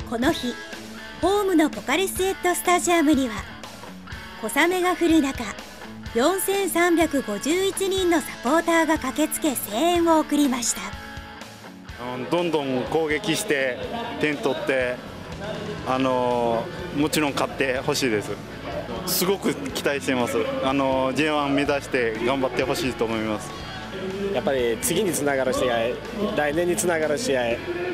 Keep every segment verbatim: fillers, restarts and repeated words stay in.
この日、ホームのポカリスエットスタジアムには小雨が降る中、よんせんさんびゃくごじゅういちにんのサポーターが駆けつけ声援を送りました。 どんどん攻撃して点取って、あのもちろん勝ってほしいです。すごく期待しています。あの ジェイワン 目指して頑張ってほしいと思います。 やっぱり次につながる試合、来年につながる試合、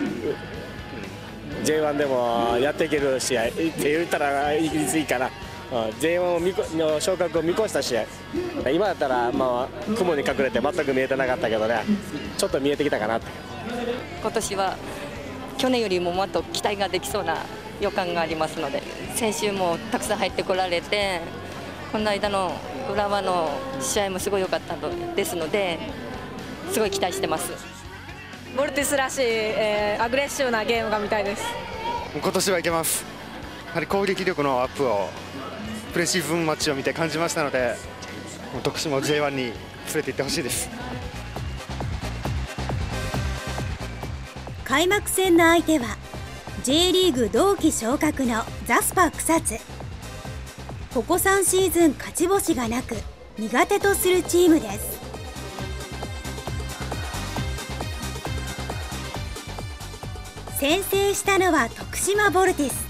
ジェイワン でもやっていける試合って言ったらいいかな。ジェイワン を見この昇格を見越した試合、今だったら、まあ、雲に隠れて全く見えてなかったけどね、ちょっと見えてきたかなって。 今年は去年よりももっと期待ができそうな予感がありますので、先週もたくさん入ってこられて、この間の浦和の試合もすごい良かったのですので、すごい期待してます。 ボルティスらしい、えー、アグレッシブなゲームが見たいです。 今年はいけます。やはり攻撃力のアップをプレシーズンマッチを見て感じましたので、徳島を ジェイワン に連れて行ってほしいです。 開幕戦の相手は J リーグ同期昇格のザスパ草津。ここさんシーズン勝ち星がなく苦手とするチームです。先制したのは徳島ボルティス。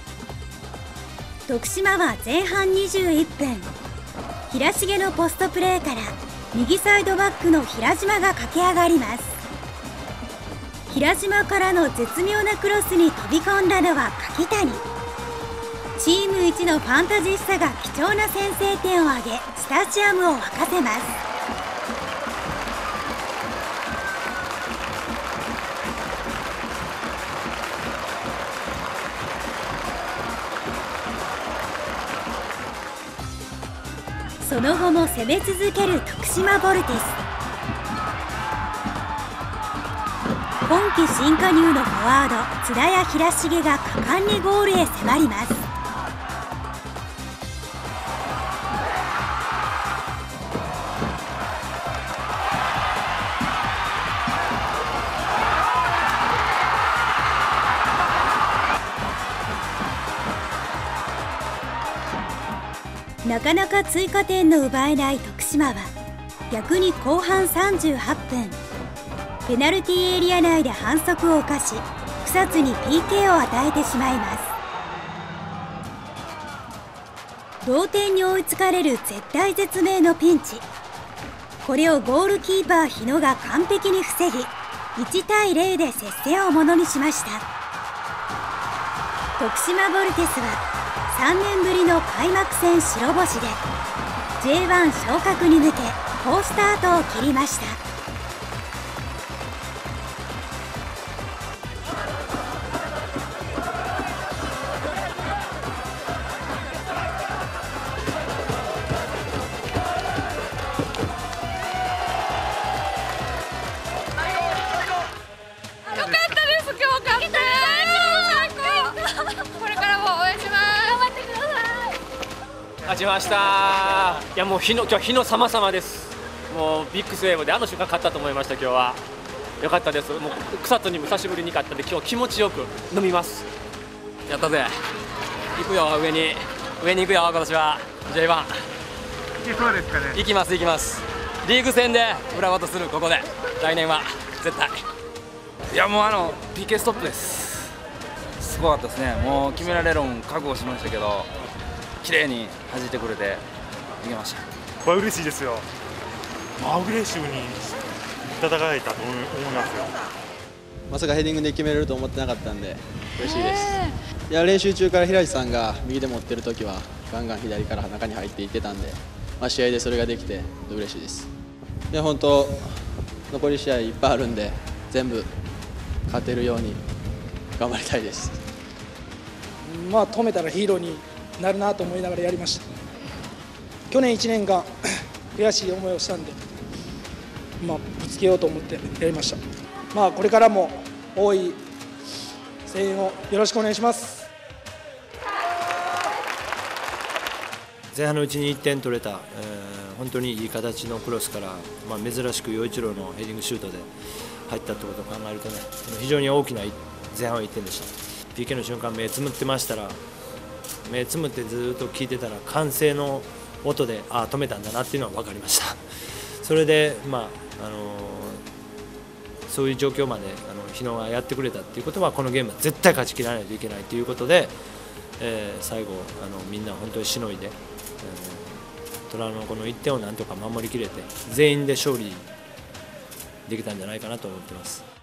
徳島は前半にじゅういっぷん、平重のポストプレーから右サイドバックの平島が駆け上がります。平島からの絶妙なクロスに飛び込んだのは柿谷。チーム一のファンタジスタが貴重な先制点を挙げ、スタジアムを沸かせます。その後も攻め続ける徳島ボルティス。今季新加入のフォワード津田谷平重が果敢にゴールへ迫ります。なかなか追加点の奪えない徳島は逆に後半さんじゅうはっぷん、ペナルティーエリア内で反則を犯し、草津に ピーケー を与えてしまいます。同点に追いつかれる絶体絶命のピンチ。これをゴールキーパー日野が完璧に防ぎ、いちたいゼロで接戦をものにしました。徳島ボルティスはさんねんぶりの開幕戦白星で ジェイワン 昇格に向け好スタートを切りました。 よかったです、今日勝って。これからも応援します。頑張ってください。 勝ちました。いやもう日の今日は日の様々です。もうビッグセーブであの瞬間勝ったと思いました。今日は良かったです。もう草津にも久しぶりに勝ったんで今日気持ちよく飲みます。やったぜ。行くよ上に上に行くよ今年は ジェイワン。 行きそうですかね。 行きます行きます。リーグ戦で浦和とするここで来年は絶対。 いやもうあの ピーケー ストップです。すごかったですね。もう決められるん覚悟しましたけど、綺麗に弾いてくれていけました。 これ嬉しいですよ。アグレッシブに戦えたと思いますよ。 まさかヘディングで決めれると思ってなかったんで嬉しいです。いや練習中から平井さんが右で持ってる時はガンガン左から中に入っていってたんで、まあ、試合でそれができて嬉しいです。いや本当残り試合いっぱいあるんで全部勝てるように頑張りたいです。 まあ止めたらヒーローになるなと思いながらやりました。去年いちねんかん悔しい思いをしたんで、まあ、ぶつけようと思ってやりました。まあ、これからも多い声援をよろしくお願いします。 前半のうちにいってん取れた、えー、本当にいい形のクロスから、まあ、珍しく陽一郎のヘディングシュートで入ったということを考えるとね、非常に大きな前半はいってんでした。 ピーケー の瞬間目つむってましたら、目つむってずっと聞いてたら歓声の音でああ止めたんだなっていうのは分かりましたそれで、まああのー、そういう状況まであの日野がやってくれたっていうことはこのゲームは絶対勝ち切らないといけないということで、えー、最後あのみんな本当にしのいで、えー、虎のこのいってんをなんとか守りきれて全員で勝利できたんじゃないかなと思ってます。